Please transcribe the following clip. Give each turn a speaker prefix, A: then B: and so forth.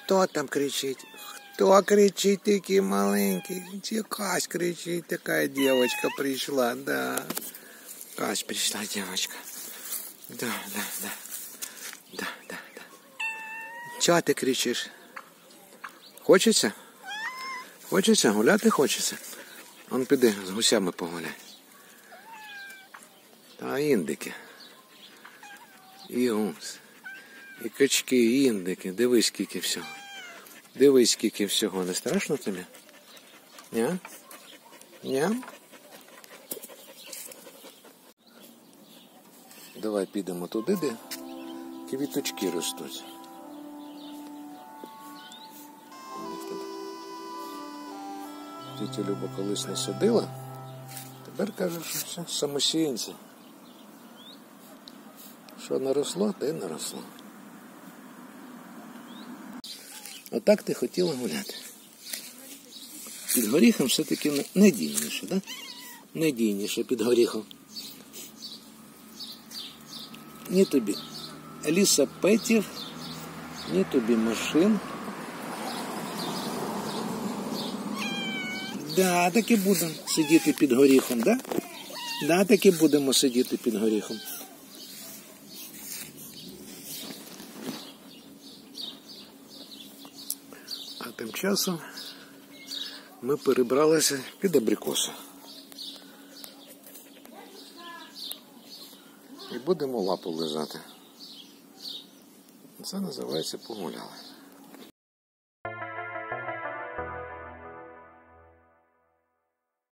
A: Хто там кричить? Хто кричить такий маленький? Кась кричить, такая девочка пришла, да. Кась пришла девочка. Да. Чого ти кричиш? Хочеться? Хочеться? Гуляти хочеться? Он піди з гусями погуляй. Та індики. І гус. І качки, і індики. Дивись, скільки всього. Дивись, скільки всього. Не страшно тобі? Ні? Ні? Давай підемо туди, де квіточки ростуть. Тітя Люба колись насадила, тепер каже, що все самосіянці. Що наросло, те й наросло. Отак ти хотіла гуляти. Під горіхом все-таки надійніше, так? Надійніше під горіхом. Ні тобі лісопетів, ні тобі машин. Да, так і будемо сидіти під горіхом, да? Да, так і будемо сидіти під горіхом. А тим часом ми перебралися під абрикоси. І будемо лапу лизати. Це називається погуляли.